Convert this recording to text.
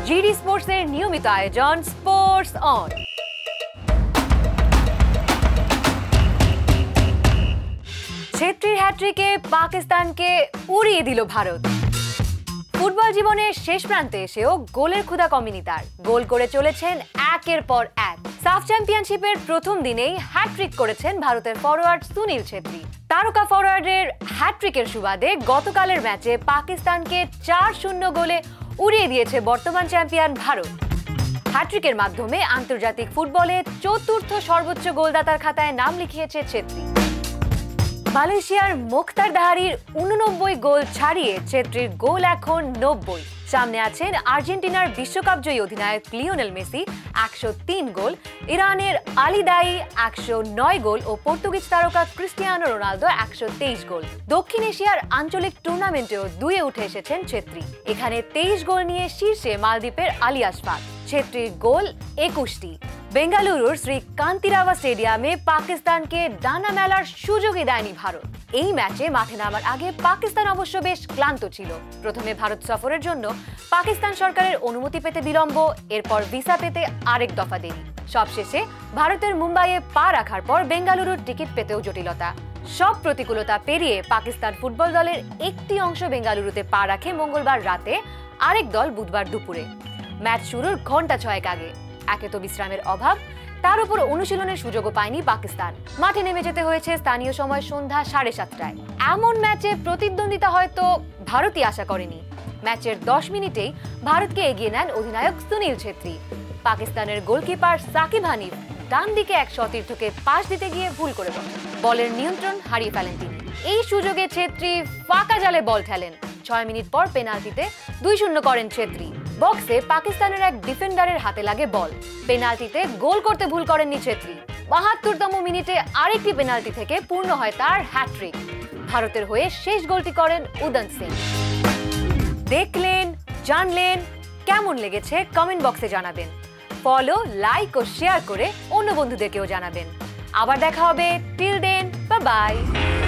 GD স্পোর্টসের নিয়মিত আয়োজন স্পোর্টস অন। ছেত্রীর হ্যাট্রিকে পাকিস্তানকে উড়িয়ে দিল ভারত। ফুটবল জীবনের শেষ প্রান্তে এসেও গোলের ক্ষুধা কমেনি তার। গোল করে চলেছেন একের পর এক। সাফ চ্যাম্পিয়নশিপের প্রথম দিনেই হ্যাট্রিক করেছেন ভারতের ফরোয়ার্ড সুনীল ছেত্রী। তারকা ফরোয়ার্ডের হ্যাট্রিকের সুবাদে গতকালের ম্যাচে পাকিস্তানকে ৪-০ গোলে উড়িয়ে দিয়েছে বর্তমান চ্যাম্পিয়ন ভারত। হ্যাট্রিকের মাধ্যমে আন্তর্জাতিক ফুটবলে চতুর্থ সর্বোচ্চ গোলদাতার খাতায় নাম লিখিয়েছে ছেত্রী। মালয়েশিয়ার মুখতার দাহারির ৮৯ গোল ছাড়িয়ে ছেত্রীর গোল এখন ৯০। সামনে আছেন আর্জেন্টিনার বিশ্বকাপ জয়ী অধিনায়ক লিওনেল মেসি ১০৩ গোল, ইরানের আলী দায়ী ১০৯ গোল ও পর্তুগিজ তারকা ক্রিস্টিয়ানো রোনালদো ১২৩ গোল। দক্ষিণ এশিয়ার আঞ্চলিক টুর্নামেন্টেও দুয়ে উঠে এসেছেন ছেত্রী। এখানে ২৩ গোল নিয়ে শীর্ষে মালদ্বীপের আলী আশফাক। ছেত্রীর গোল ২১টি। বেঙ্গালুরুর শ্রী কান্তিরাবা স্টেডিয়ামে পাকিস্তানকে ডানা মেলার সুযোগই দেয়নি ভারত। এই ম্যাচে মাঠে নামার আগে পাকিস্তান অবশ্য বেশ ক্লান্ত ছিল। প্রথমে ভারত সফরের জন্য পাকিস্তান সরকারের অনুমতি পেতে বিলম্ব, এরপর ভিসা পেতে আরেক দফা দেরি। সবশেষে ভারতের মুম্বাইয়ে পা রাখার পর বেঙ্গালুরুর টিকিট পেতেও জটিলতা। সব প্রতিকূলতা পেরিয়ে পাকিস্তান ফুটবল দলের একটি অংশ বেঙ্গালুরুতে পা রাখে মঙ্গলবার রাতে, আরেক দল বুধবার দুপুরে। ম্যাচ শুরুর ঘন্টা ৬ আগে। একে তো বিশ্রামের অভাব, তার উপর অনুশীলনের সুযোগও পায়নি পাকিস্তান। মাঠে নেমে যেতে হয়েছে স্থানীয় সময় সন্ধ্যা ৭:৩০টায়। এমন ম্যাচে প্রতিদ্বন্দ্বিতা হয়তো ভারতই আশা করেনি। ম্যাচের ১০ মিনিটেই ভারতকে এগিয়ে নেন অধিনায়ক সুনীল ছেত্রী। পাকিস্তানের গোলকিপার সাকিব হানিফ ডান দিকে এক সতীর্থকে পাস দিতে গিয়ে ভুল করে বসেন। বলের নিয়ন্ত্রণ হারিয়ে ফেলেন তিনি। এই সুযোগে ছেত্রী ফাঁকা জালে বল ঠেলেন। ৬ মিনিট পর পেনাল্টিতে ২-০ করেন ছেত্রী। বক্সে পাকিস্তানের এক ডিফেন্ডারের হাতে লাগে বল। পেনাল্টিতে গোল করতে ভুল করেননি ছেত্রী। ৭২তম মিনিটে আরেকটি পেনাল্টি থেকে পূর্ণ হয় তার হ্যাট্রিক। ভারতের হয়ে শেষ গোলটি করেন উদন্ত সিং। দেখলেন, জানলেন, কেমন লেগেছে কমেন্ট বক্সে জানাবেন। ফলো, লাইক ও শেয়ার করে অন্য বন্ধুদেরকেও জানাবেন। আবার দেখা হবে। Till then, bye by.